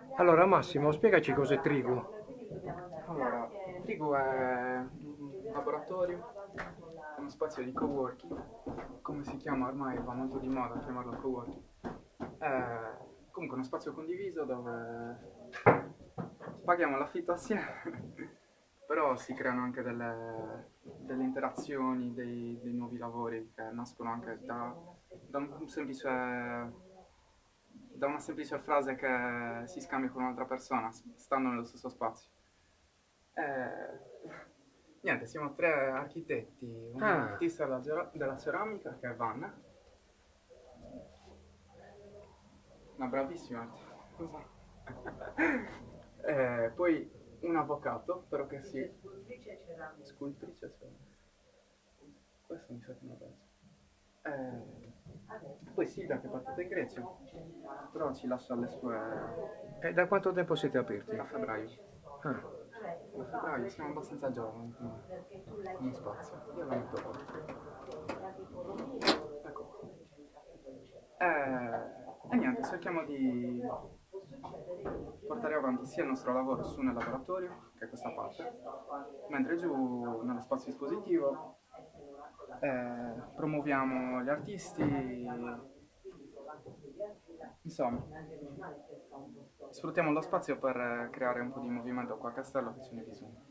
Allora Massimo, spiegaci cos'è Trigu. Allora, Trigu è un laboratorio, uno spazio di coworking, come si chiama ormai, va molto di moda chiamarlo coworking. È comunque uno spazio condiviso dove paghiamo l'affitto assieme, però si creano anche delle interazioni, dei nuovi lavori che nascono anche da da una semplice frase che si scambia con un'altra persona, stando nello stesso spazio. Eh, niente, siamo tre architetti, un Ah, artista della ceramica che è Vanna, una bravissima artista, poi un avvocato, però che si... Scultrice, cioè... questo mi sa che non penso. Poi Silvia che è partita in Grecia, però ci lascia le sue... e da quanto tempo siete aperti? da febbraio. Ah, Da febbraio siamo abbastanza giovani come spazio. Io la metto qua. Ecco qua. E niente, cerchiamo di portare avanti sia il nostro lavoro su nel laboratorio, che è questa parte, mentre giù nello spazio espositivo promuoviamo gli artisti, insomma, sfruttiamo lo spazio per creare un po' di movimento qua a Castello che ce n'è bisogno.